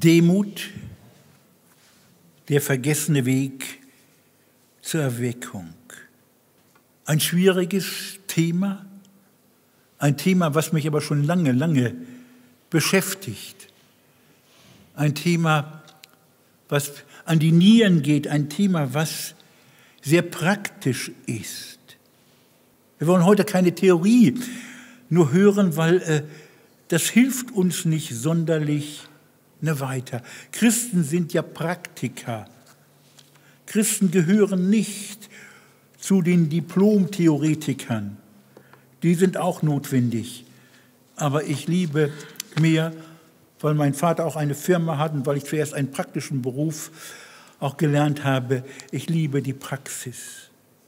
Demut, der vergessene Weg zur Erweckung. Ein schwieriges Thema, ein Thema, was mich aber schon lange beschäftigt. Ein Thema, was an die Nieren geht, ein Thema, was sehr praktisch ist. Wir wollen heute keine Theorie nur hören, weil das hilft uns nicht sonderlich weiter. Christen sind ja Praktiker. Christen gehören nicht zu den Diplom-Theoretikern. Die sind auch notwendig. Aber ich liebe mehr, weil mein Vater auch eine Firma hat und weil ich zuerst einen praktischen Beruf auch gelernt habe. Ich liebe die Praxis.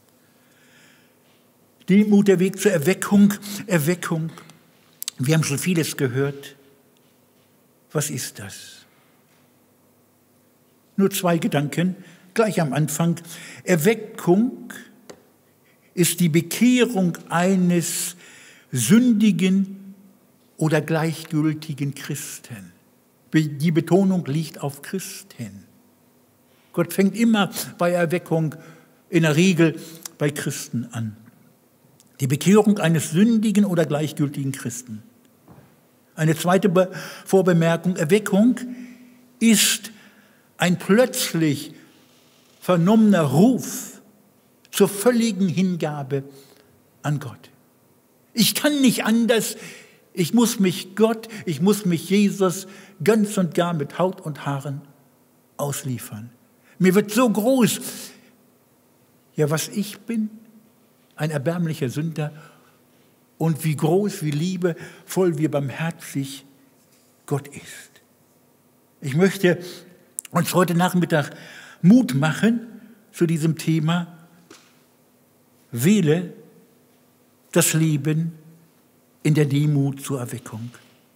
Demut, der Weg zur Erweckung. Erweckung. Wir haben schon vieles gehört. Was ist das? Nur 2 Gedanken, gleich am Anfang. Erweckung ist die Bekehrung eines sündigen oder gleichgültigen Christen. Die Betonung liegt auf Christen. Gott fängt immer bei Erweckung, in der Regel bei Christen an. Die Bekehrung eines sündigen oder gleichgültigen Christen. Eine zweite Vorbemerkung, Erweckung ist ein plötzlich vernommener Ruf zur völligen Hingabe an Gott. Ich kann nicht anders, ich muss mich Gott, ich muss mich Jesus ganz und gar mit Haut und Haaren ausliefern. Mir wird so groß, ja, was ich bin, ein erbärmlicher Sünder, und wie groß, wie liebevoll, wie barmherzig Gott ist. Ich möchte uns heute Nachmittag Mut machen zu diesem Thema. Wähle das Leben in der Demut zur Erweckung.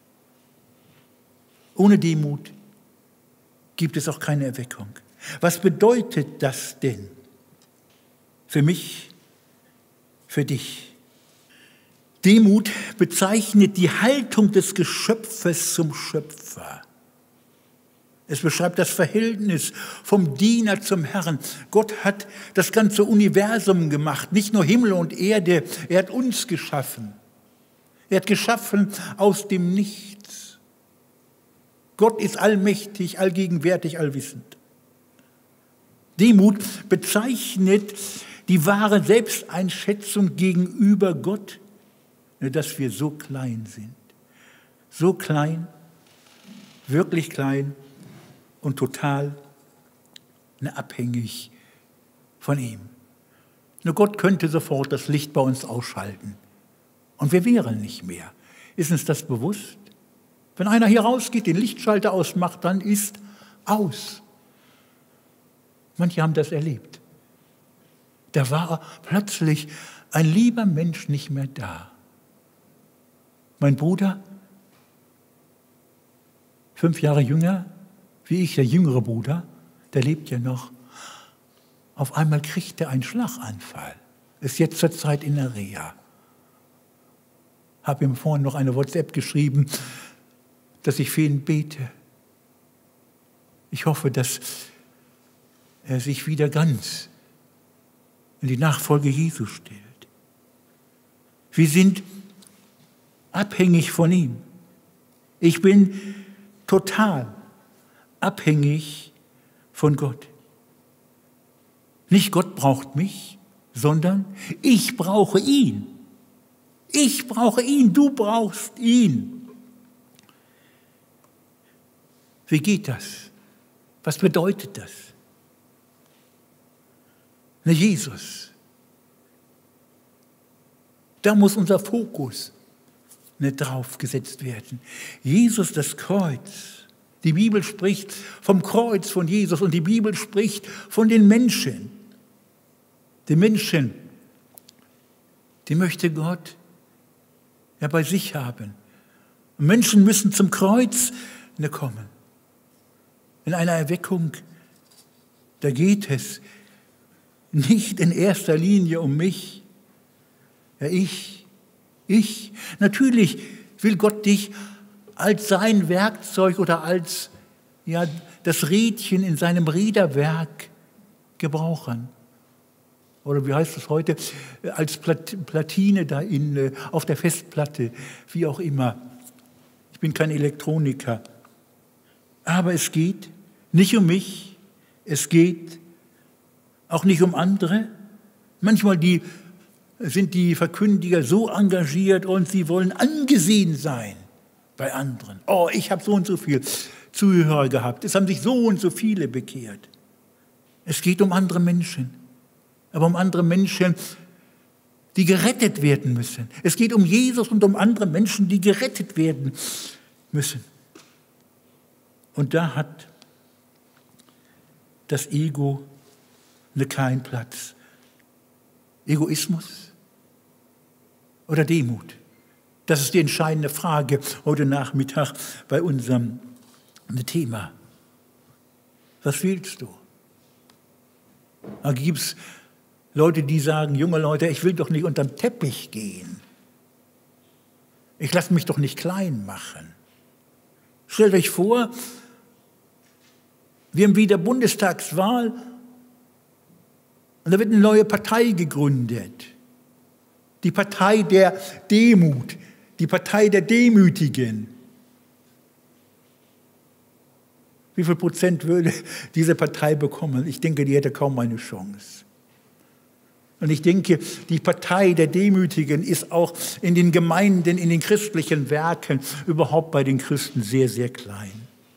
Ohne Demut gibt es auch keine Erweckung. Was bedeutet das denn für mich, für dich? Demut bezeichnet die Haltung des Geschöpfes zum Schöpfer. Es beschreibt das Verhältnis vom Diener zum Herrn. Gott hat das ganze Universum gemacht, nicht nur Himmel und Erde. Er hat uns geschaffen. Er hat geschaffen aus dem Nichts. Gott ist allmächtig, allgegenwärtig, allwissend. Demut bezeichnet die wahre Selbsteinschätzung gegenüber Gott, dass wir so klein sind. So klein, wirklich klein und total abhängig von ihm. Nur Gott könnte sofort das Licht bei uns ausschalten und wir wären nicht mehr. Ist uns das bewusst? Wenn einer hier rausgeht, den Lichtschalter ausmacht, dann ist aus. Manche haben das erlebt. Da war plötzlich ein lieber Mensch nicht mehr da. Mein Bruder, 5 Jahre jünger wie ich, der jüngere Bruder, der lebt ja noch. Auf einmal kriegt er einen Schlaganfall. Ist jetzt zur Zeit in der Reha. Habe ihm vorhin noch eine WhatsApp geschrieben, dass ich für ihn bete. Ich hoffe, dass er sich wieder ganz in die Nachfolge Jesu stellt. Wir sind abhängig von ihm. Ich bin total abhängig von Gott. Nicht Gott braucht mich, sondern ich brauche ihn. Ich brauche ihn, du brauchst ihn. Wie geht das? Was bedeutet das? Na, Jesus. Da muss unser Fokus drauf gesetzt werden. Jesus, das Kreuz. Die Bibel spricht vom Kreuz von Jesus und die Bibel spricht von den Menschen. Die Menschen, die möchte Gott ja bei sich haben. Und Menschen müssen zum Kreuz kommen. In einer Erweckung, da geht es nicht in erster Linie um mich. Ja, ich. Natürlich will Gott dich als sein Werkzeug oder als ja, das Rädchen in seinem Räderwerk gebrauchen. Oder wie heißt es heute, als Platine da auf der Festplatte, wie auch immer. Ich bin kein Elektroniker. Aber es geht nicht um mich, es geht auch nicht um andere. Manchmal sind die Verkündiger so engagiert und sie wollen angesehen sein bei anderen. Oh, ich habe so und so viele Zuhörer gehabt. Es haben sich so und so viele bekehrt. Es geht um andere Menschen. Aber um andere Menschen, die gerettet werden müssen. Es geht um Jesus und um andere Menschen, die gerettet werden müssen. Und da hat das Ego keinen Platz. Egoismus oder Demut? Das ist die entscheidende Frage heute Nachmittag bei unserem Thema. Was willst du? Da gibt es Leute, die sagen, junge Leute, ich will doch nicht unterm Teppich gehen. Ich lasse mich doch nicht klein machen. Stellt euch vor, wir haben wieder Bundestagswahl und da wird eine neue Partei gegründet. Die Partei der Demut, die Partei der Demütigen. Wie viel Prozent würde diese Partei bekommen? Ich denke, die hätte kaum eine Chance. Und ich denke, die Partei der Demütigen ist auch in den Gemeinden, in den christlichen Werken, überhaupt bei den Christen sehr, sehr klein.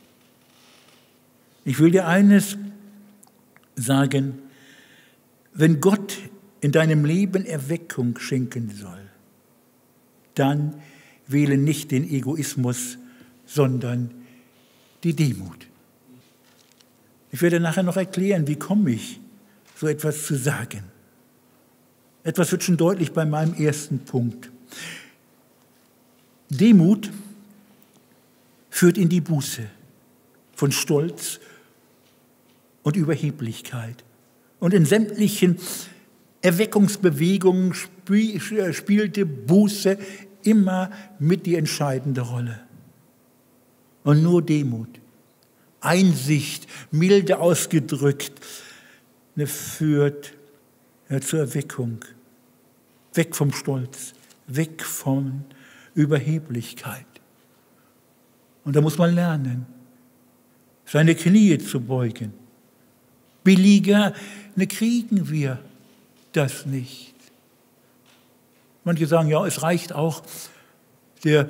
Ich will dir eines sagen, wenn Gott in deinem Leben Erweckung schenken soll, dann wähle nicht den Egoismus, sondern die Demut. Ich werde nachher noch erklären, wie komme ich, so etwas zu sagen. Etwas wird schon deutlich bei meinem ersten Punkt. Demut führt in die Buße von Stolz und Überheblichkeit. Und in sämtlichen Erweckungsbewegungen spielte Buße immer mit die entscheidende Rolle. Und nur Demut, Einsicht, milde ausgedrückt, führt zur Erweckung. Weg vom Stolz, weg von Überheblichkeit. Und da muss man lernen, seine Knie zu beugen. Billiger kriegen wir das nicht. Manche sagen, ja, es reicht auch. Der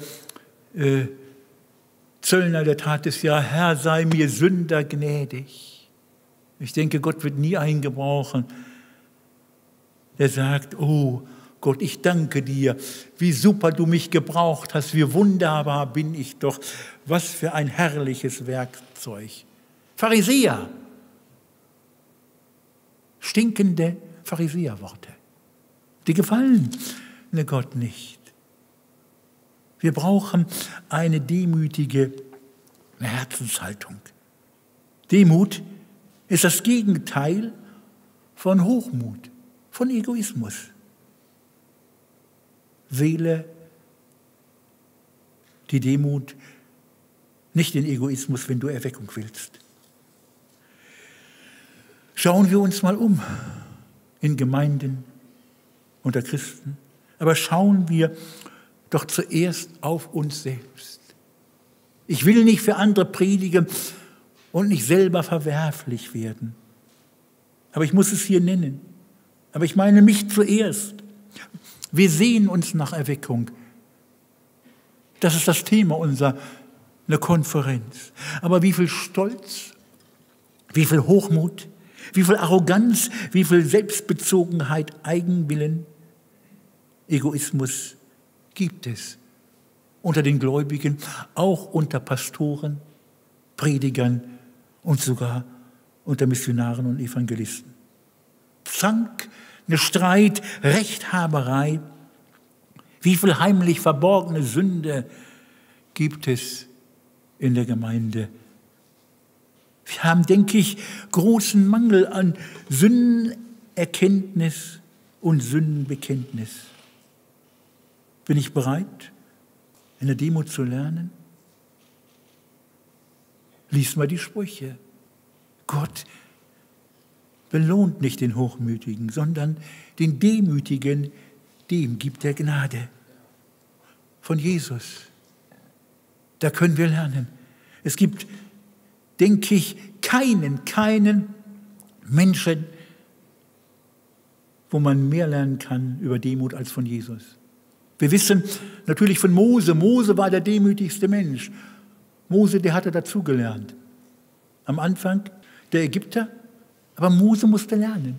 Zöllner, der tat es ja, Herr, sei mir Sünder gnädig. Ich denke, Gott wird nie einen gebrauchen, der sagt, oh Gott, ich danke dir, wie super du mich gebraucht hast, wie wunderbar bin ich doch, was für ein herrliches Werkzeug. Pharisäer, stinkende Pharisäerworte, die gefallen Gott nicht. Wir brauchen eine demütige Herzenshaltung. Demut ist das Gegenteil von Hochmut, von Egoismus. Wähle die Demut, nicht den Egoismus, wenn du Erweckung willst. Schauen wir uns mal um in Gemeinden unter Christen, aber schauen wir doch zuerst auf uns selbst. Ich will nicht für andere predigen und nicht selber verwerflich werden. Aber ich muss es hier nennen. Aber ich meine mich zuerst. Wir sehen uns nach Erweckung. Das ist das Thema unserer Konferenz. Aber wie viel Stolz, wie viel Hochmut, wie viel Arroganz, wie viel Selbstbezogenheit, Eigenwillen, Egoismus gibt es unter den Gläubigen, auch unter Pastoren, Predigern und sogar unter Missionaren und Evangelisten. Zank, Streit, Rechthaberei, wie viel heimlich verborgene Sünde gibt es in der Gemeinde. Wir haben, denke ich, großen Mangel an Sündenerkenntnis und Sündenbekenntnis. Bin ich bereit, in der Demut zu lernen? Lies mal die Sprüche. Gott belohnt nicht den Hochmütigen, sondern den Demütigen, dem gibt er Gnade. Von Jesus. Da können wir lernen. Es gibt, denke ich, keinen Menschen, wo man mehr lernen kann über Demut als von Jesus. Wir wissen natürlich von Mose. Mose war der demütigste Mensch. Mose, der hatte dazugelernt. Am Anfang der Ägypter, aber Mose musste lernen.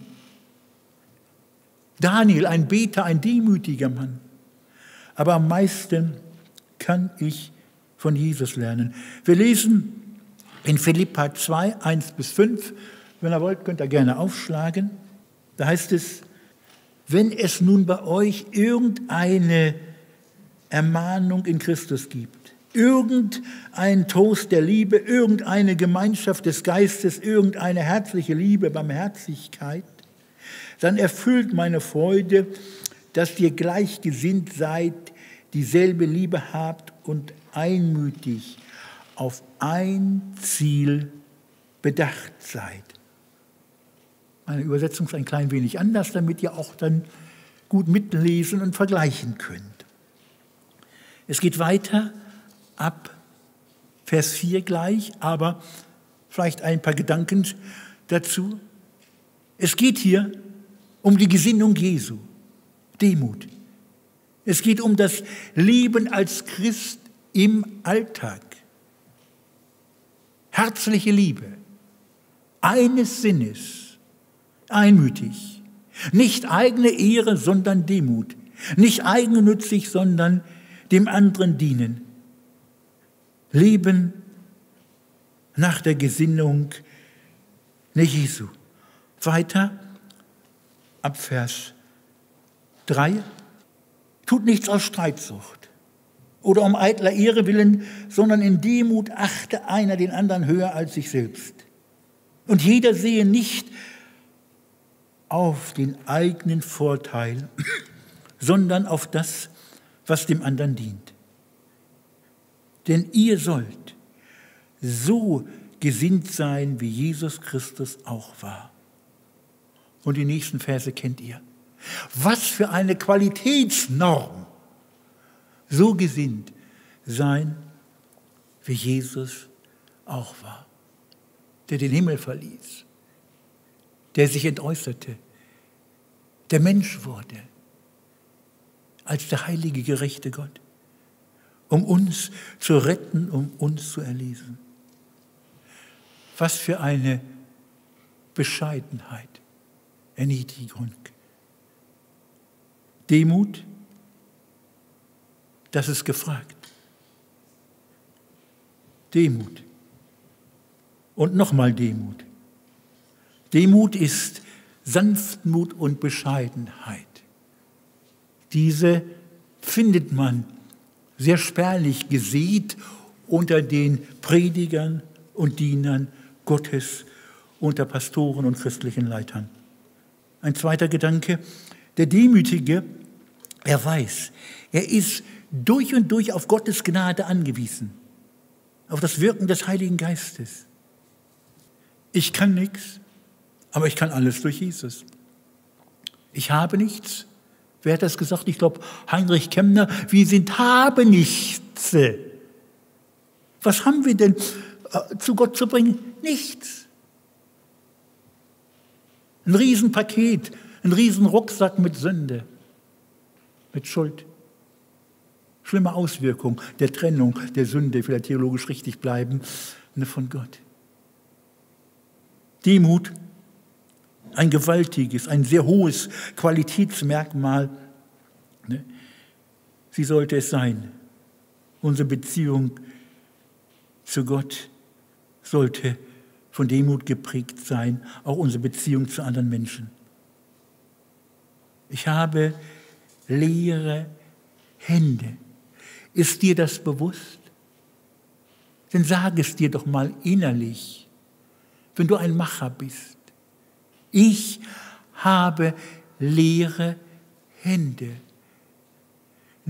Daniel, ein Beter, ein demütiger Mann. Aber am meisten kann ich von Jesus lernen. Wir lesen in Philipper 2, 1-5. Wenn ihr wollt, könnt ihr gerne aufschlagen. Da heißt es, wenn es nun bei euch irgendeine Ermahnung in Christus gibt, irgendein Trost der Liebe, irgendeine Gemeinschaft des Geistes, irgendeine herzliche Liebe, Barmherzigkeit, dann erfüllt meine Freude, dass ihr gleichgesinnt seid, dieselbe Liebe habt und einmütig auf ein Ziel bedacht seid. Meine Übersetzung ist ein klein wenig anders, damit ihr auch dann gut mitlesen und vergleichen könnt. Es geht weiter ab Vers 4 gleich, aber vielleicht ein paar Gedanken dazu. Es geht hier um die Gesinnung Jesu, Demut. Es geht um das Leben als Christ im Alltag. Herzliche Liebe, eines Sinnes, einmütig. Nicht eigene Ehre, sondern Demut. Nicht eigennützig, sondern dem anderen dienen. Leben nach der Gesinnung Jesu. Weiter ab Vers 3. Tut nichts aus Streitsucht oder um eitler Ehre willen, sondern in Demut achte einer den anderen höher als sich selbst. Und jeder sehe nicht auf den eigenen Vorteil, sondern auf das, was dem anderen dient. Denn ihr sollt so gesinnt sein, wie Jesus Christus auch war. Und die nächsten Verse kennt ihr. Was für eine Qualitätsnorm, so gesinnt sein, wie Jesus auch war, der den Himmel verließ, der sich entäußerte, der Mensch wurde, als der heilige, gerechte Gott, um uns zu retten, um uns zu erlösen. Was für eine Bescheidenheit, Erniedrigung. Demut, das ist gefragt. Demut. Und nochmal Demut. Demut ist Sanftmut und Bescheidenheit. Diese findet man sehr spärlich gesät unter den Predigern und Dienern Gottes, unter Pastoren und christlichen Leitern. Ein zweiter Gedanke, der Demütige, er weiß, er ist durch und durch auf Gottes Gnade angewiesen, auf das Wirken des Heiligen Geistes. Ich kann nichts, aber ich kann alles durch Jesus. Ich habe nichts. Wer hat das gesagt? Ich glaube, Heinrich Kemner. Wir sind Habenichts. Was haben wir denn zu Gott zu bringen? Nichts. Ein Riesenpaket, ein Riesenrucksack mit Sünde, mit Schuld. Schlimme Auswirkung der Trennung, der Sünde, ich will theologisch richtig bleiben, von Gott. Demut, ein gewaltiges, ein sehr hohes Qualitätsmerkmal. Sie sollte es sein. Unsere Beziehung zu Gott sollte von Demut geprägt sein, auch unsere Beziehung zu anderen Menschen. Ich habe leere Hände. Ist dir das bewusst? Dann sag es dir doch mal innerlich, wenn du ein Macher bist. Ich habe leere Hände.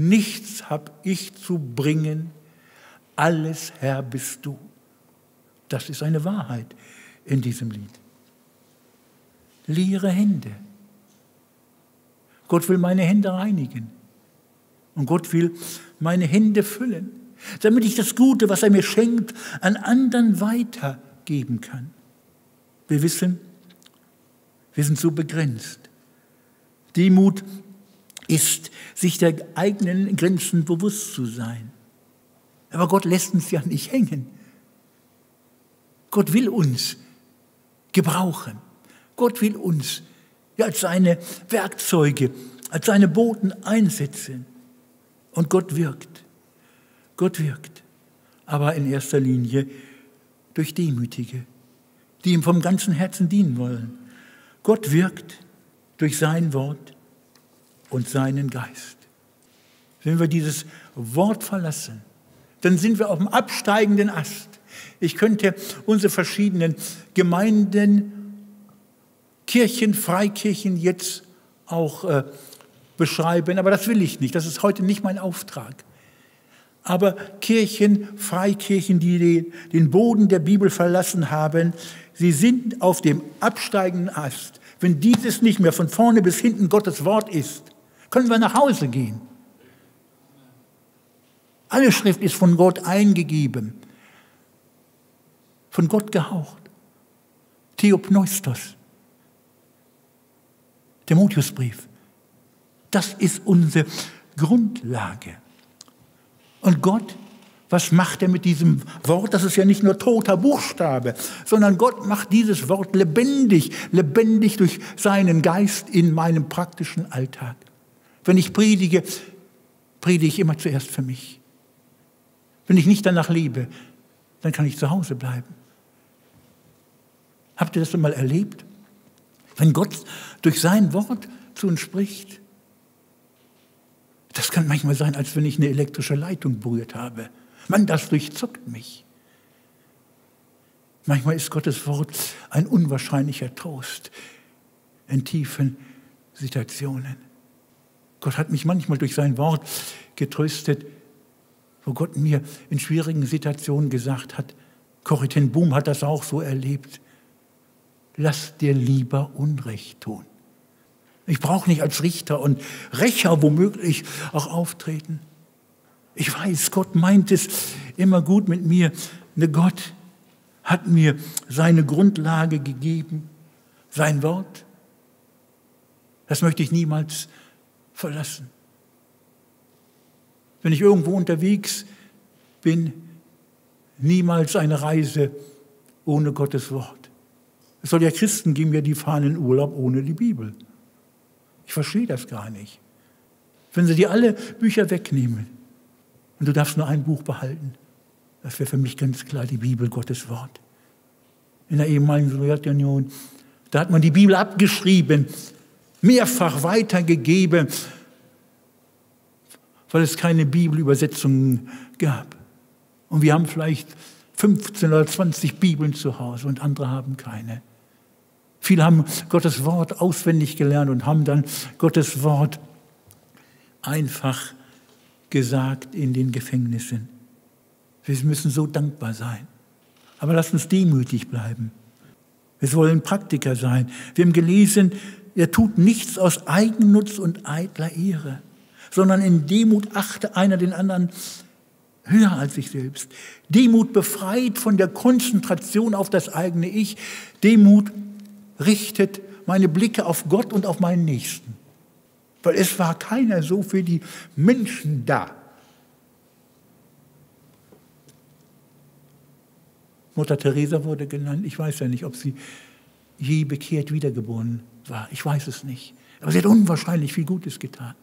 Nichts habe ich zu bringen, alles Herr bist du. Das ist eine Wahrheit in diesem Lied. Leere Hände. Gott will meine Hände reinigen. Und Gott will meine Hände füllen, damit ich das Gute, was er mir schenkt, an anderen weitergeben kann. Wir wissen, wir sind so begrenzt. Demut ist, sich der eigenen Grenzen bewusst zu sein. Aber Gott lässt uns ja nicht hängen. Gott will uns gebrauchen. Gott will uns als seine Werkzeuge, als seine Boten einsetzen. Und Gott wirkt. Gott wirkt. Aber in erster Linie durch Demütige, die ihm vom ganzen Herzen dienen wollen. Gott wirkt durch sein Wort und seinen Geist. Wenn wir dieses Wort verlassen, dann sind wir auf dem absteigenden Ast. Ich könnte unsere verschiedenen Gemeinden, Kirchen, Freikirchen jetzt auch beschreiben, aber das will ich nicht. Das ist heute nicht mein Auftrag. Aber Kirchen, Freikirchen, die den Boden der Bibel verlassen haben, sie sind auf dem absteigenden Ast. Wenn dieses nicht mehr von vorne bis hinten Gottes Wort ist, können wir nach Hause gehen. Alle Schrift ist von Gott eingegeben, von Gott gehaucht. Theopneustos, Timotheusbrief, das ist unsere Grundlage. Und Gott, was macht er mit diesem Wort? Das ist ja nicht nur toter Buchstabe, sondern Gott macht dieses Wort lebendig, lebendig durch seinen Geist in meinem praktischen Alltag. Wenn ich predige, predige ich immer zuerst für mich. Wenn ich nicht danach lebe, dann kann ich zu Hause bleiben. Habt ihr das schon mal erlebt? Wenn Gott durch sein Wort zu uns spricht, das kann manchmal sein, als wenn ich eine elektrische Leitung berührt habe. Mann, das durchzuckt mich. Manchmal ist Gottes Wort ein unwahrscheinlicher Trost in tiefen Situationen. Gott hat mich manchmal durch sein Wort getröstet, wo Gott mir in schwierigen Situationen gesagt hat, Corrie ten Boom hat das auch so erlebt, lass dir lieber Unrecht tun. Ich brauche nicht als Richter und Rächer womöglich auch auftreten. Ich weiß, Gott meint es immer gut mit mir. Gott hat mir seine Grundlage gegeben, sein Wort. Das möchte ich niemals verlassen. Wenn ich irgendwo unterwegs bin, niemals eine Reise ohne Gottes Wort. Es soll ja Christen geben, die fahren in Urlaub ohne die Bibel. Ich verstehe das gar nicht. Wenn sie dir alle Bücher wegnehmen und du darfst nur ein Buch behalten, das wäre für mich ganz klar die Bibel, Gottes Wort. In der ehemaligen Sowjetunion, da hat man die Bibel abgeschrieben, mehrfach weitergegeben, weil es keine Bibelübersetzungen gab. Und wir haben vielleicht 15 oder 20 Bibeln zu Hause und andere haben keine. Viele haben Gottes Wort auswendig gelernt und haben dann Gottes Wort einfach gesagt in den Gefängnissen. Wir müssen so dankbar sein. Aber lasst uns demütig bleiben. Wir sollen Praktiker sein. Wir haben gelesen, er tut nichts aus Eigennutz und eitler Ehre, sondern in Demut achte einer den anderen höher als sich selbst. Demut befreit von der Konzentration auf das eigene Ich. Demut richtet meine Blicke auf Gott und auf meinen Nächsten. Weil es war keiner so für die Menschen da. Mutter Teresa wurde genannt. Ich weiß ja nicht, ob sie je bekehrt wiedergeboren war. Ich weiß es nicht. Aber sie hat unwahrscheinlich viel Gutes getan.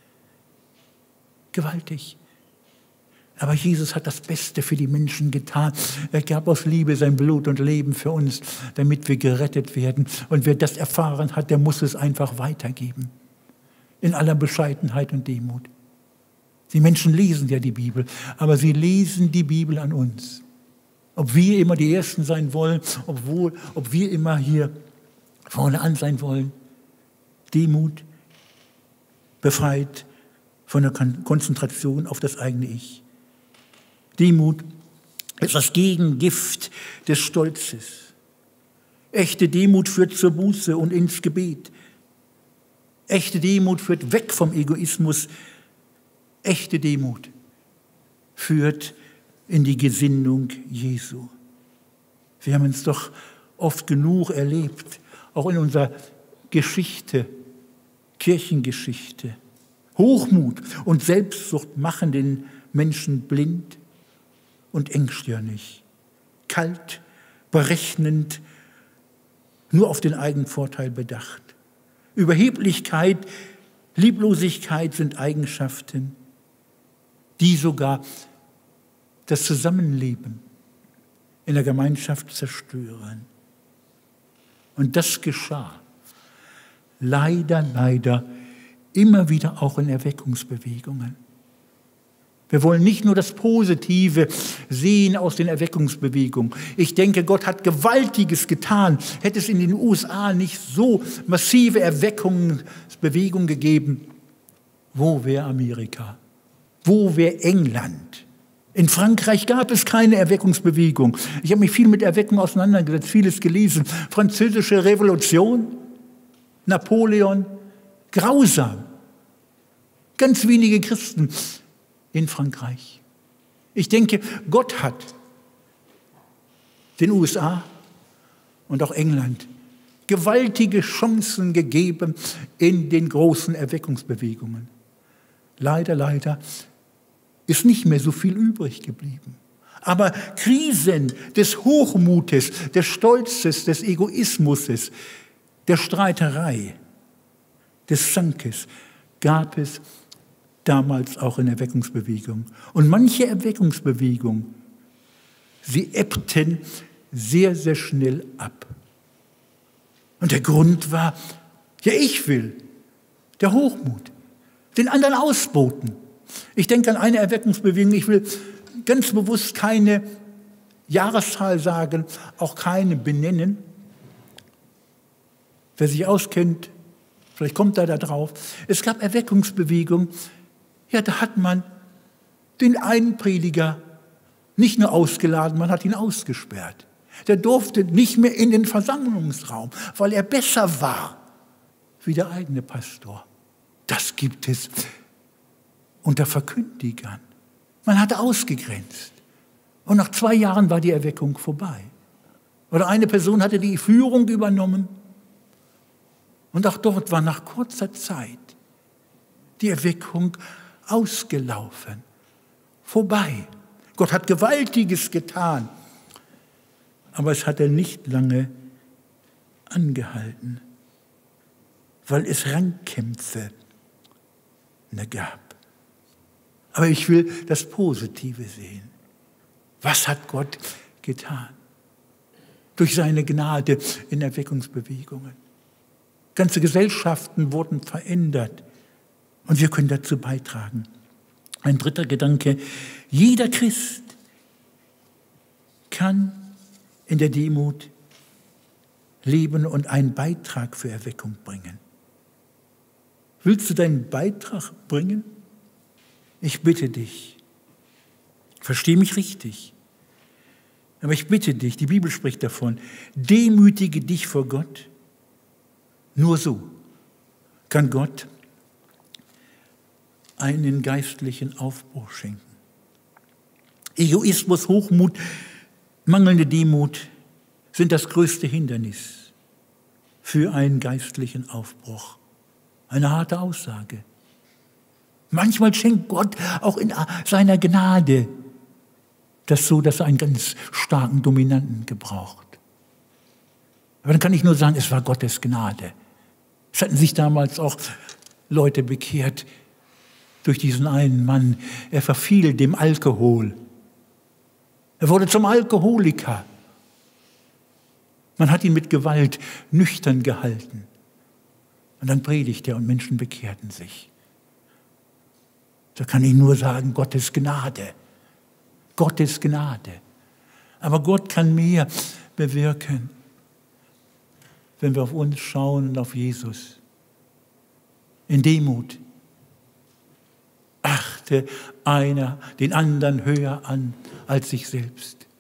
Gewaltig. Aber Jesus hat das Beste für die Menschen getan. Er gab aus Liebe sein Blut und Leben für uns, damit wir gerettet werden. Und wer das erfahren hat, der muss es einfach weitergeben. In aller Bescheidenheit und Demut. Die Menschen lesen ja die Bibel, aber sie lesen die Bibel an uns. Ob wir immer die Ersten sein wollen, ob wir immer hier vorne an sein wollen. Demut befreit von der Konzentration auf das eigene Ich. Demut ist das Gegengift des Stolzes. Echte Demut führt zur Buße und ins Gebet. Echte Demut führt weg vom Egoismus. Echte Demut führt in die Gesinnung Jesu. Wir haben es doch oft genug erlebt, auch in unserer Geschichte, Kirchengeschichte. Hochmut und Selbstsucht machen den Menschen blind und engstirnig, kalt, berechnend, nur auf den eigenen Vorteil bedacht. Überheblichkeit, Lieblosigkeit sind Eigenschaften, die sogar das Zusammenleben in der Gemeinschaft zerstören. Und das geschah leider immer wieder auch in Erweckungsbewegungen. Wir wollen nicht nur das Positive sehen aus den Erweckungsbewegungen. Ich denke, Gott hat Gewaltiges getan. Hätte es in den USA nicht so massive Erweckungsbewegungen gegeben, wo wäre Amerika? Wo wäre England? In Frankreich gab es keine Erweckungsbewegung. Ich habe mich viel mit Erweckung auseinandergesetzt, vieles gelesen. Französische Revolution, Napoleon, grausam. Ganz wenige Christen in Frankreich. Ich denke, Gott hat den USA und auch England gewaltige Chancen gegeben in den großen Erweckungsbewegungen. Leider ist nicht mehr so viel übrig geblieben. Aber Krisen des Hochmutes, des Stolzes, des Egoismus, der Streiterei, des Zankes gab es damals auch in Erweckungsbewegungen. Und manche Erweckungsbewegungen, sie ebbten sehr schnell ab. Und der Grund war, ja, ich will, der Hochmut, den anderen ausboten. Ich denke an eine Erweckungsbewegung, ich will ganz bewusst keine Jahreszahl sagen, auch keine benennen. Wer sich auskennt, vielleicht kommt er da drauf. Es gab Erweckungsbewegungen, ja, da hat man den einen Prediger nicht nur ausgeladen, man hat ihn ausgesperrt. Der durfte nicht mehr in den Versammlungsraum, weil er besser war wie der eigene Pastor. Das gibt es unter Verkündigern. Man hat ausgegrenzt. Und nach 2 Jahren war die Erweckung vorbei. Oder eine Person hatte die Führung übernommen. Und auch dort war nach kurzer Zeit die Erweckung ausgelaufen, vorbei. Gott hat Gewaltiges getan, aber es hatte nicht lange angehalten, weil es Rangkämpfe gab. Aber ich will das Positive sehen. Was hat Gott getan? Durch seine Gnade in Erweckungsbewegungen. Ganze Gesellschaften wurden verändert. Und wir können dazu beitragen. Ein dritter Gedanke. Jeder Christ kann in der Demut leben und einen Beitrag für Erweckung bringen. Willst du deinen Beitrag bringen? Ich bitte dich. Versteh mich richtig. Aber ich bitte dich, die Bibel spricht davon, demütige dich vor Gott. Nur so kann Gott einen geistlichen Aufbruch schenken. Egoismus, Hochmut, mangelnde Demut sind das größte Hindernis für einen geistlichen Aufbruch. Eine harte Aussage. Manchmal schenkt Gott auch in seiner Gnade das so, dass er einen ganz starken Dominanten gebraucht. Aber dann kann ich nur sagen, es war Gottes Gnade. Es hatten sich damals auch Leute bekehrt durch diesen einen Mann. Er verfiel dem Alkohol. Er wurde zum Alkoholiker. Man hat ihn mit Gewalt nüchtern gehalten. Und dann predigte er und Menschen bekehrten sich. Da kann ich nur sagen, Gottes Gnade. Gottes Gnade. Aber Gott kann mehr bewirken, wenn wir auf uns schauen und auf Jesus. In Demut. Achte einer den anderen höher an als sich selbst.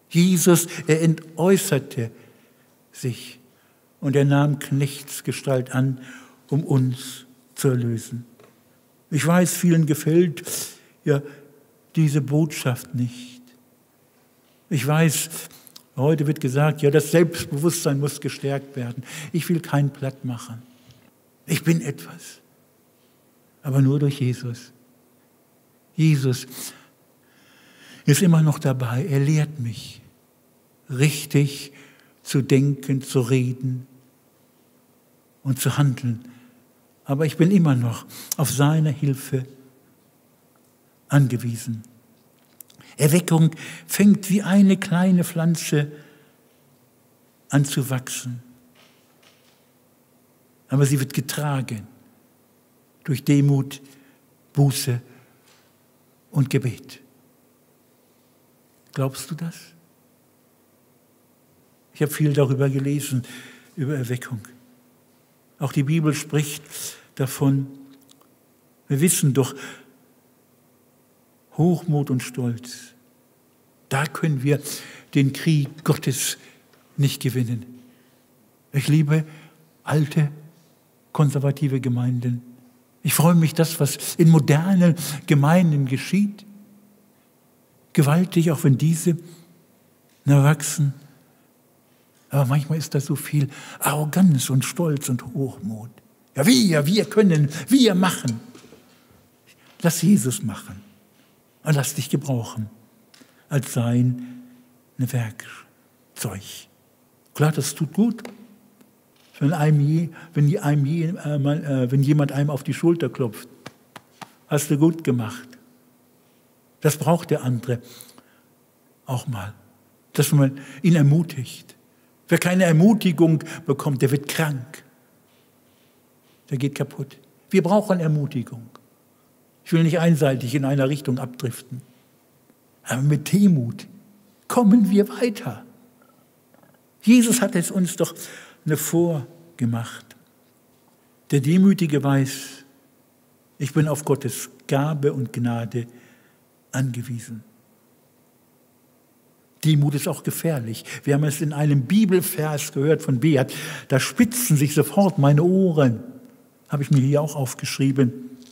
Jesus, er entäußerte sich und er nahm Knechtsgestalt an, um uns zu erlösen. Ich weiß, vielen gefällt ja diese Botschaft nicht. Ich weiß, heute wird gesagt, ja, das Selbstbewusstsein muss gestärkt werden. Ich will keinen platt machen. Ich bin etwas, aber nur durch Jesus. Jesus ist immer noch dabei. Er lehrt mich, richtig zu denken, zu reden und zu handeln. Aber ich bin immer noch auf seine Hilfe angewiesen. Erweckung fängt wie eine kleine Pflanze an zu wachsen. Aber sie wird getragen durch Demut, Buße und Gebet. Glaubst du das? Ich habe viel darüber gelesen, über Erweckung. Auch die Bibel spricht davon. Wir wissen doch, Hochmut und Stolz, da können wir den Krieg Gottes nicht gewinnen. Ich liebe alte, konservative Gemeinden. Ich freue mich, das, was in modernen Gemeinden geschieht. Gewaltig, auch wenn diese wachsen. Aber manchmal ist da so viel Arroganz und Stolz und Hochmut. Ja, wir können, wir machen. Lass Jesus machen und lass dich gebrauchen als sein Werkzeug. Klar, das tut gut, wenn jemand einem auf die Schulter klopft. Hast du gut gemacht. Das braucht der andere auch mal, dass man ihn ermutigt. Wer keine Ermutigung bekommt, der wird krank. Der geht kaputt. Wir brauchen Ermutigung. Ich will nicht einseitig in einer Richtung abdriften. Aber mit Demut kommen wir weiter. Jesus hat es uns doch vorgemacht. Der Demütige weiß, ich bin auf Gottes Gabe und Gnade angewiesen. Demut ist auch gefährlich. Wir haben es in einem Bibelvers gehört von Beat. Da spitzen sich sofort meine Ohren. Habe ich mir hier auch aufgeschrieben.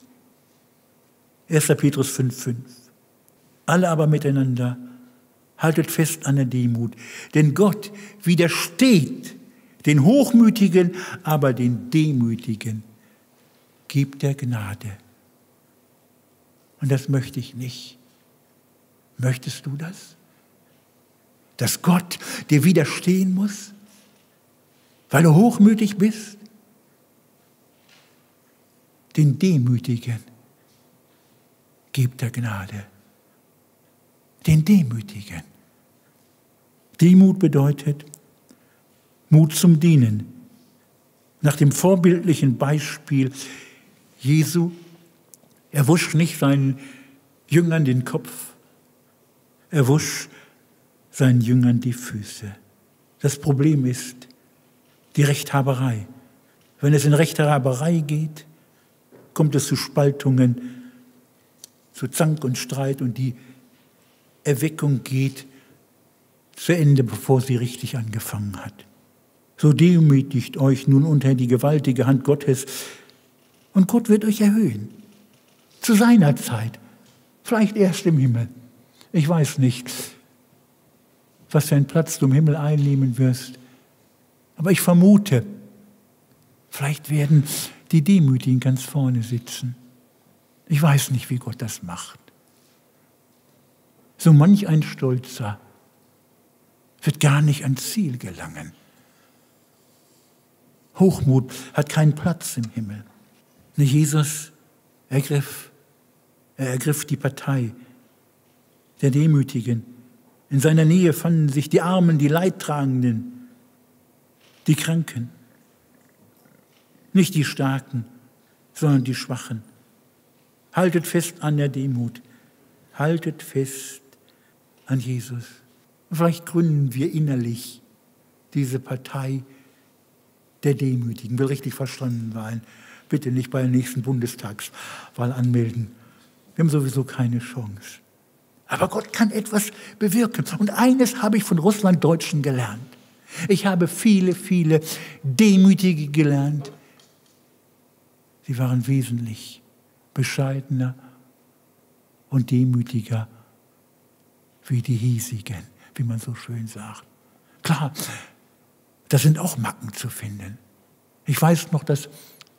1. Petrus 5,5. Alle aber miteinander haltet fest an der Demut. Denn Gott widersteht den Hochmütigen, aber den Demütigen gibt er Gnade. Und das möchte ich nicht. Möchtest du das? Dass Gott dir widerstehen muss, weil du hochmütig bist? Den Demütigen gibt er Gnade. Den Demütigen. Demut bedeutet Mut zum Dienen. Nach dem vorbildlichen Beispiel Jesu, er wusch nicht seinen Jüngern den Kopf, er wusch seinen Jüngern die Füße. Das Problem ist die Rechthaberei. Wenn es in Rechthaberei geht, kommt es zu Spaltungen, zu Zank und Streit und die Erweckung geht zu Ende, bevor sie richtig angefangen hat. So demütigt euch nun unter die gewaltige Hand Gottes und Gott wird euch erhöhen. Zu seiner Zeit, vielleicht erst im Himmel. Ich weiß nicht, was für einen Platz du im Himmel einnehmen wirst. Aber ich vermute, vielleicht werden die Demütigen ganz vorne sitzen. Ich weiß nicht, wie Gott das macht. So manch ein Stolzer wird gar nicht ans Ziel gelangen. Hochmut hat keinen Platz im Himmel. Jesus ergriff die Partei der Demütigen. In seiner Nähe fanden sich die Armen, die Leidtragenden, die Kranken. Nicht die Starken, sondern die Schwachen. Haltet fest an der Demut. Haltet fest an Jesus. Vielleicht gründen wir innerlich diese Partei der Demütigen. Will richtig verstanden sein. Bitte nicht bei der nächsten Bundestagswahl anmelden. Wir haben sowieso keine Chance. Aber Gott kann etwas bewirken. Und eines habe ich von Russlanddeutschen gelernt. Ich habe viele, viele Demütige gelernt. Sie waren wesentlich bescheidener und demütiger wie die hiesigen, wie man so schön sagt. Klar, da sind auch Macken zu finden. Ich weiß noch, dass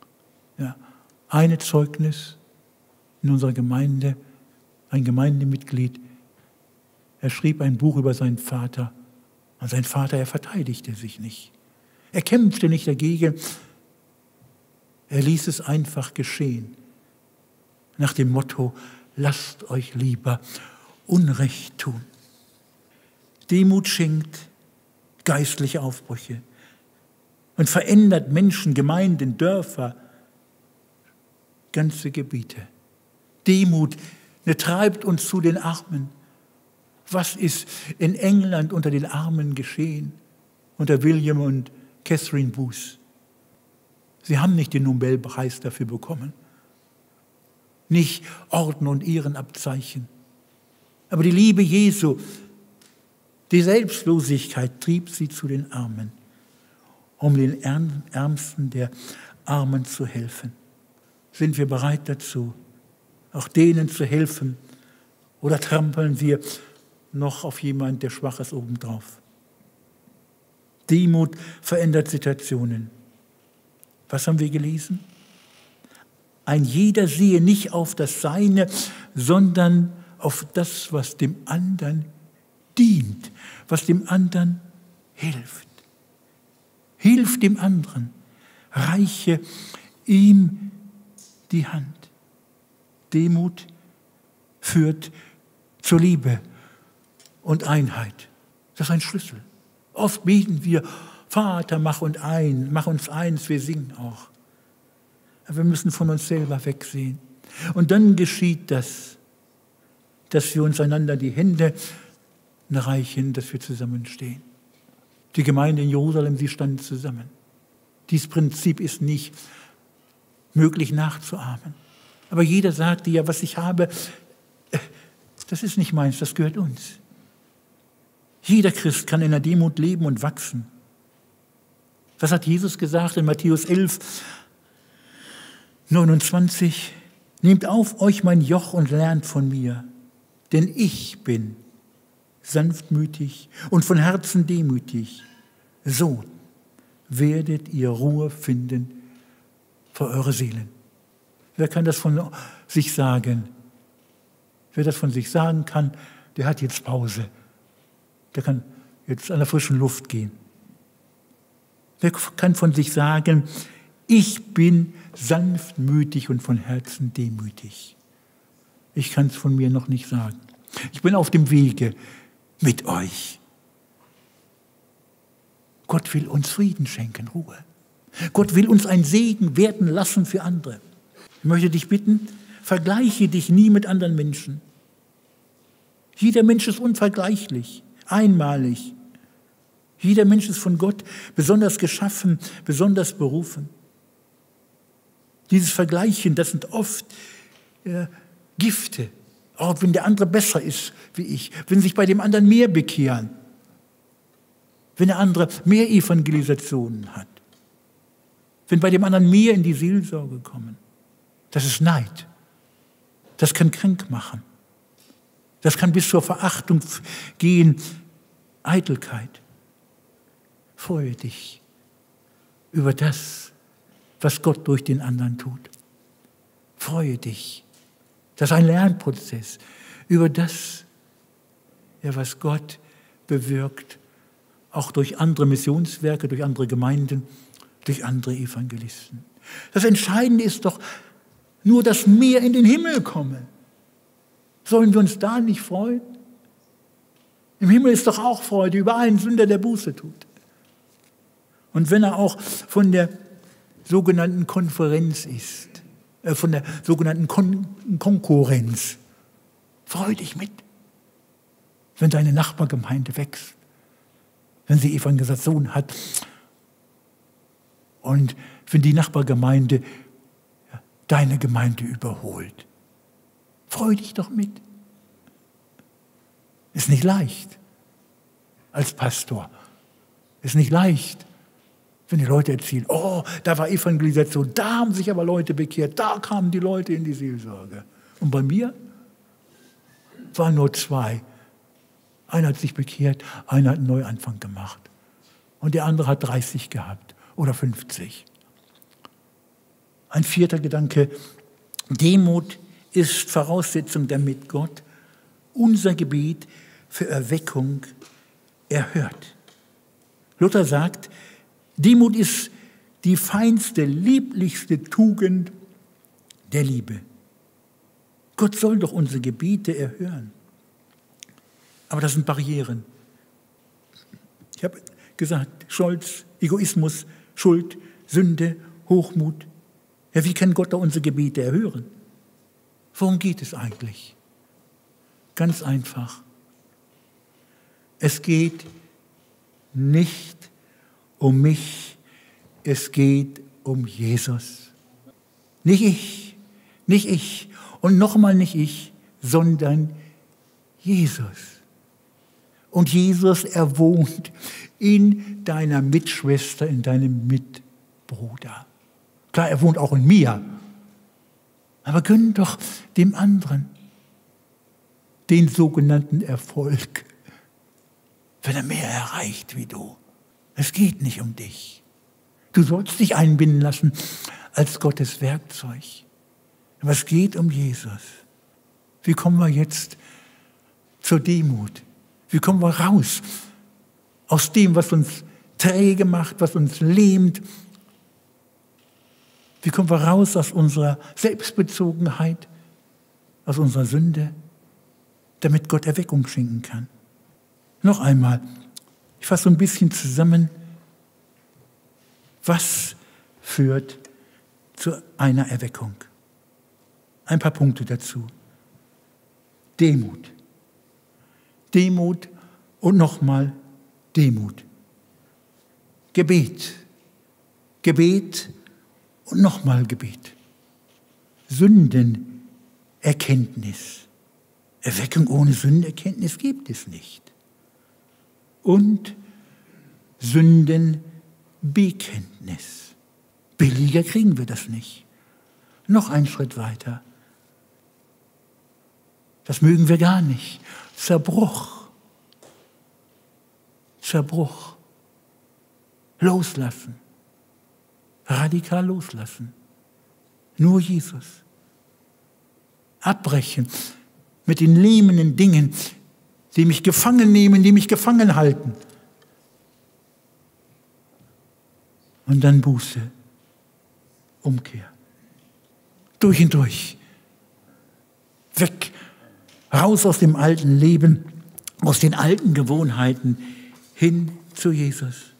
eine Zeugnis in unserer Gemeinde, ein Gemeindemitglied, er schrieb ein Buch über seinen Vater. Und sein Vater, er verteidigte sich nicht. Er kämpfte nicht dagegen. Er ließ es einfach geschehen. Nach dem Motto, lasst euch lieber Unrecht tun. Demut schenkt geistliche Aufbrüche und verändert Menschen, Gemeinden, Dörfer, ganze Gebiete. Demut treibt uns zu den Armen. Was ist in England unter den Armen geschehen? Unter William und Catherine Booth. Sie haben nicht den Nobelpreis dafür bekommen. Nicht Orden und Ehrenabzeichen. Aber die Liebe Jesu, die Selbstlosigkeit trieb sie zu den Armen, um den Ärmsten der Armen zu helfen. Sind wir bereit dazu, auch denen zu helfen? Oder trampeln wir noch auf jemand, der schwach ist, obendrauf? Demut verändert Situationen. Was haben wir gelesen? Ein jeder sehe nicht auf das Seine, sondern auf das, was dem anderen dient, was dem anderen hilft. Hilf dem anderen, reiche ihm die Hand. Demut führt zur Liebe und Einheit. Das ist ein Schlüssel. Oft beten wir, Vater, mach uns eins, wir singen auch. Aber wir müssen von uns selber wegsehen. Und dann geschieht das, dass wir uns einander die Hände reichen, dass wir zusammenstehen. Die Gemeinde in Jerusalem, sie standen zusammen. Dieses Prinzip ist nicht möglich nachzuahmen. Aber jeder sagte, ja, was ich habe, das ist nicht meins, das gehört uns. Jeder Christ kann in der Demut leben und wachsen. Was hat Jesus gesagt in Matthäus 11, 29? Nehmt auf euch mein Joch und lernt von mir, denn ich bin sanftmütig und von Herzen demütig. So werdet ihr Ruhe finden für eure Seelen. Wer kann das von sich sagen? Wer das von sich sagen kann, der hat jetzt Pause. Der kann jetzt an der frischen Luft gehen. Wer kann von sich sagen, ich bin sanftmütig und von Herzen demütig? Ich kann es von mir noch nicht sagen. Ich bin auf dem Wege mit euch. Gott will uns Frieden schenken, Ruhe. Gott will uns ein Segen werden lassen für andere. Ich möchte dich bitten, vergleiche dich nie mit anderen Menschen. Jeder Mensch ist unvergleichlich, einmalig. Jeder Mensch ist von Gott besonders geschaffen, besonders berufen. Dieses Vergleichen, das sind oft Gifte. Auch wenn der andere besser ist wie ich, wenn sich bei dem anderen mehr bekehren, wenn der andere mehr Evangelisationen hat, wenn bei dem anderen mehr in die Seelsorge kommen. Das ist Neid. Das kann krank machen. Das kann bis zur Verachtung gehen. Eitelkeit. Freue dich über das, was Gott durch den anderen tut. Freue dich. Das ist ein Lernprozess über das, was Gott bewirkt, auch durch andere Missionswerke, durch andere Gemeinden, durch andere Evangelisten. Das Entscheidende ist doch nur, dass mehr in den Himmel komme. Sollen wir uns da nicht freuen? Im Himmel ist doch auch Freude über einen Sünder, der Buße tut. Und wenn er auch von der sogenannten Konferenz ist, von der sogenannten Konkurrenz, freu dich mit. Wenn deine Nachbargemeinde wächst, wenn sie Evangelisation hat und wenn die Nachbargemeinde deine Gemeinde überholt. Freu dich doch mit. Ist nicht leicht als Pastor. Ist nicht leicht, wenn die Leute erzählen, oh, da war Evangelisation, da haben sich aber Leute bekehrt, da kamen die Leute in die Seelsorge. Und bei mir waren nur 2. Einer hat sich bekehrt, einer hat einen Neuanfang gemacht. Und der andere hat 30 gehabt oder 50. Ein 4. Gedanke, Demut ist Voraussetzung, damit Gott unser Gebet für Erweckung erhört. Luther sagt, Demut ist die feinste, lieblichste Tugend der Liebe. Gott soll doch unsere Gebete erhören. Aber das sind Barrieren. Ich habe gesagt, Stolz, Egoismus, Schuld, Sünde, Hochmut. Ja, wie kann Gott da unsere Gebete erhören? Worum geht es eigentlich? Ganz einfach. Es geht nicht um mich, es geht um Jesus. Nicht ich und nochmal nicht ich, sondern Jesus. Und Jesus, er wohnt in deiner Mitschwester, in deinem Mitbruder. Klar, er wohnt auch in mir. Aber gönn doch dem anderen den sogenannten Erfolg, wenn er mehr erreicht wie du. Es geht nicht um dich. Du sollst dich einbinden lassen als Gottes Werkzeug. Aber es geht um Jesus. Wie kommen wir jetzt zur Demut? Wie kommen wir raus aus dem, was uns träge macht, was uns lähmt? Wie kommen wir raus aus unserer Selbstbezogenheit, aus unserer Sünde, damit Gott Erweckung schenken kann? Noch einmal, ich fasse so ein bisschen zusammen, was führt zu einer Erweckung? Ein paar Punkte dazu. Demut. Demut und nochmal Demut. Gebet. Gebet und nochmal Gebet. Sündenerkenntnis. Erweckung ohne Sündenerkenntnis gibt es nicht. Und Sündenbekenntnis. Billiger kriegen wir das nicht. Noch einen Schritt weiter. Das mögen wir gar nicht. Zerbruch. Zerbruch. Loslassen. Radikal loslassen. Nur Jesus. Abbrechen mit den lähmenden Dingen, die mich gefangen nehmen, die mich gefangen halten. Und dann Buße. Umkehr. Durch und durch. Weg. Raus aus dem alten Leben, aus den alten Gewohnheiten, hin zu Jesus.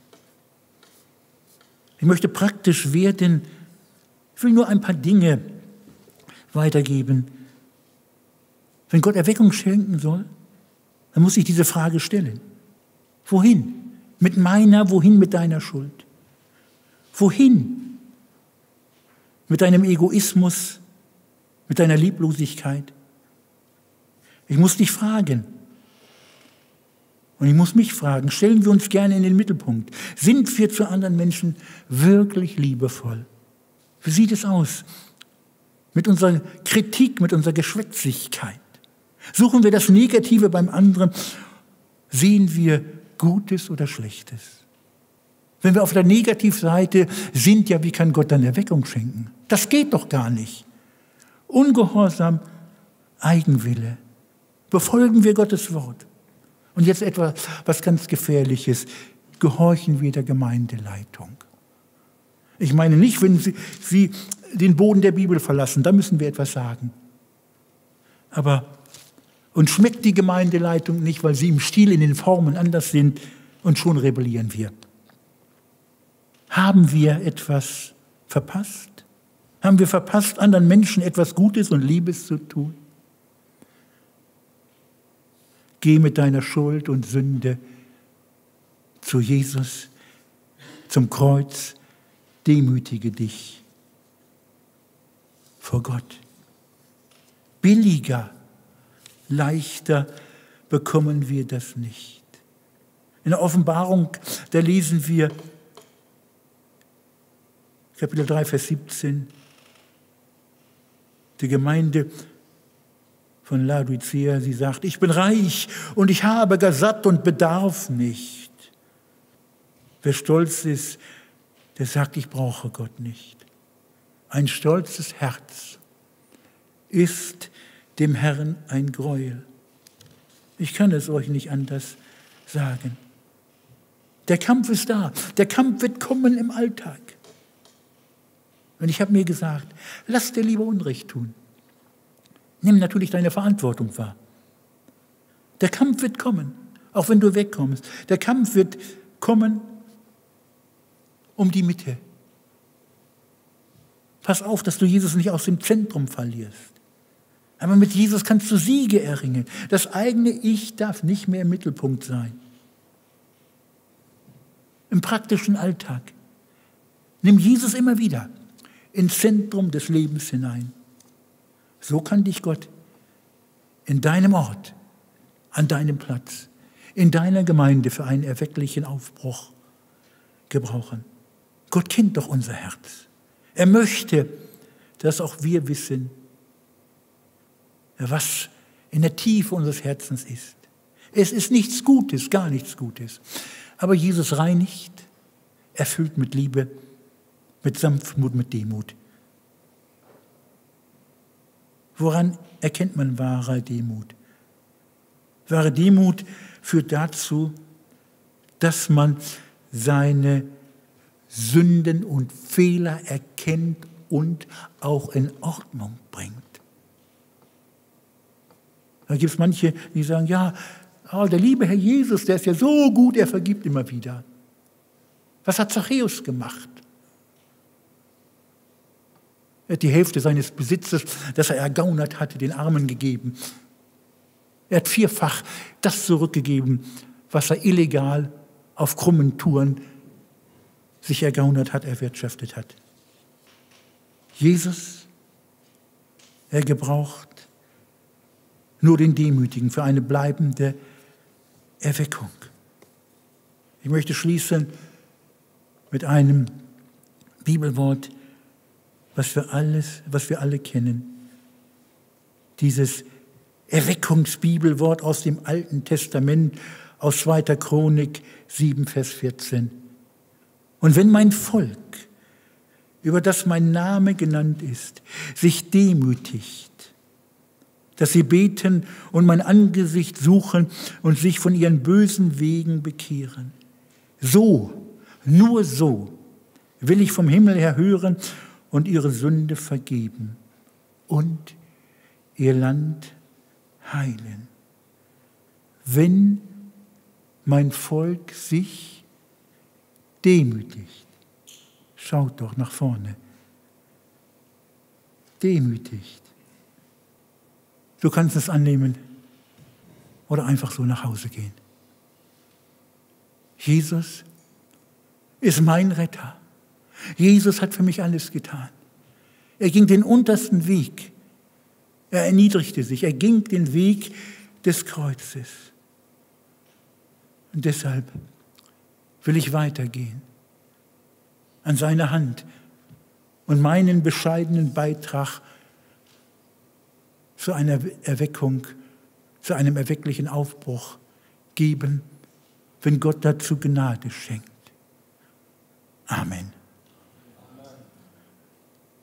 Ich möchte praktisch werden. Ich will nur ein paar Dinge weitergeben. Wenn Gott Erweckung schenken soll, dann muss ich diese Frage stellen. Wohin? Wohin mit deiner Schuld? Wohin? Mit deinem Egoismus, mit deiner Lieblosigkeit? Ich muss dich fragen. Und ich muss mich fragen, stellen wir uns gerne in den Mittelpunkt. Sind wir zu anderen Menschen wirklich liebevoll? Wie sieht es aus mit unserer Kritik, mit unserer Geschwätzigkeit? Suchen wir das Negative beim anderen? Sehen wir Gutes oder Schlechtes? Wenn wir auf der Negativseite sind, ja, wie kann Gott dann Erweckung schenken? Das geht doch gar nicht. Ungehorsam, Eigenwille. Befolgen wir Gottes Wort. Und jetzt etwas, was ganz Gefährliches. Gehorchen wir der Gemeindeleitung. Ich meine nicht, wenn Sie den Boden der Bibel verlassen, da müssen wir etwas sagen. Aber uns schmeckt die Gemeindeleitung nicht, weil sie im Stil, in den Formen anders sind, und schon rebellieren wir. Haben wir etwas verpasst? Haben wir verpasst, anderen Menschen etwas Gutes und Liebes zu tun? Geh mit deiner Schuld und Sünde zu Jesus, zum Kreuz, demütige dich vor Gott. Billiger, leichter bekommen wir das nicht. In der Offenbarung, da lesen wir, Kapitel 3, Vers 17, die Gemeinde von Laodicea, sie sagt, ich bin reich und ich habe gar satt und bedarf nicht. Wer stolz ist, der sagt, ich brauche Gott nicht. Ein stolzes Herz ist dem Herrn ein Greuel. Ich kann es euch nicht anders sagen. Der Kampf ist da. Der Kampf wird kommen im Alltag. Und ich habe mir gesagt, lass dir lieber Unrecht tun. Nimm natürlich deine Verantwortung wahr. Der Kampf wird kommen, auch wenn du wegkommst. Der Kampf wird kommen um die Mitte. Pass auf, dass du Jesus nicht aus dem Zentrum verlierst. Aber mit Jesus kannst du Siege erringen. Das eigene Ich darf nicht mehr im Mittelpunkt sein. Im praktischen Alltag. Nimm Jesus immer wieder ins Zentrum des Lebens hinein. So kann dich Gott in deinem Ort, an deinem Platz, in deiner Gemeinde für einen erwecklichen Aufbruch gebrauchen. Gott kennt doch unser Herz. Er möchte, dass auch wir wissen, was in der Tiefe unseres Herzens ist. Es ist nichts Gutes, gar nichts Gutes. Aber Jesus reinigt, erfüllt mit Liebe, mit Sanftmut, mit Demut. Woran erkennt man wahre Demut? Wahre Demut führt dazu, dass man seine Sünden und Fehler erkennt und auch in Ordnung bringt. Da gibt es manche, die sagen, ja, der liebe Herr Jesus, der ist ja so gut, er vergibt immer wieder. Was hat Zachäus gemacht? Er hat die Hälfte seines Besitzes, das er ergaunert hatte, den Armen gegeben. Er hat 4-fach das zurückgegeben, was er illegal auf krummen Touren sich ergaunert hat, erwirtschaftet hat. Jesus, er gebraucht nur den Demütigen für eine bleibende Erweckung. Ich möchte schließen mit einem Bibelwort, was wir alle kennen. Dieses Erweckungsbibelwort aus dem Alten Testament, aus 2. Chronik 7, Vers 14. Und wenn mein Volk, über das mein Name genannt ist, sich demütigt, dass sie beten und mein Angesicht suchen und sich von ihren bösen Wegen bekehren. So, nur so will ich vom Himmel her hören und ihre Sünde vergeben und ihr Land heilen. Wenn mein Volk sich demütigt, schaut doch nach vorne, demütigt. Du kannst es annehmen oder einfach so nach Hause gehen. Jesus ist mein Retter. Jesus hat für mich alles getan. Er ging den untersten Weg. Er erniedrigte sich. Er ging den Weg des Kreuzes. Und deshalb will ich weitergehen an seiner Hand und meinen bescheidenen Beitrag zu einer Erweckung, zu einem erwecklichen Aufbruch geben, wenn Gott dazu Gnade schenkt. Amen.